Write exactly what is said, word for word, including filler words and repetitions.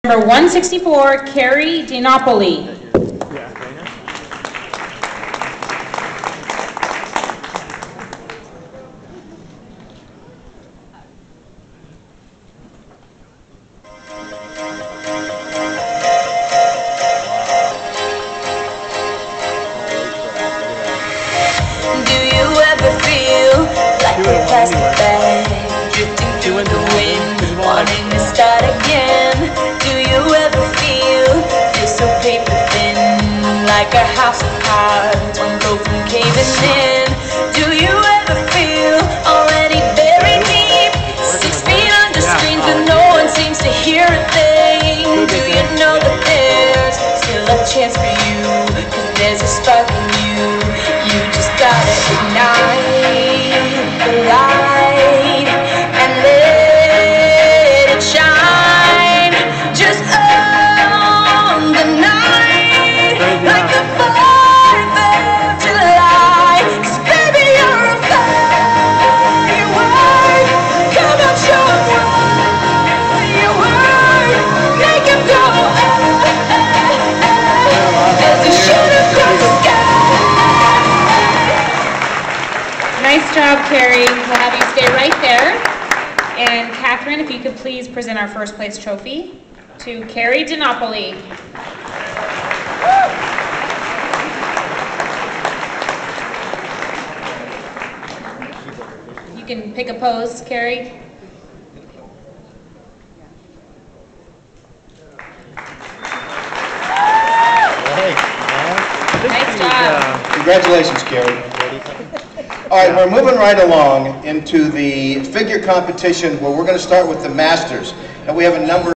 Number one sixty-four, Cary Dinapoli. Plastic bag, drifting through the wind, wanting to start again. Do you ever feel, feel so paper thin, like a house of cards, one go from caving in? Do you ever feel already buried deep, six feet under screens but no one seems to hear a thing? Do you know that there's still a chance for you, cause there's a spark in you, you just gotta ignite the light and let it shine just on the night, like the fourth of July. 'Cause baby, you're a firework. Come on, show 'em what you worth. Make 'em go oh, oh, oh, as you shoot across the sky. Nice job, Cary. We'll have you stay right there. And Catherine, if you could please present our first place trophy to Cary Dinapoli. You can pick a pose, Cary. Nice job. Congratulations, Cary. All right, we're moving right along into the figure competition where we're going to start with the masters. And we have a number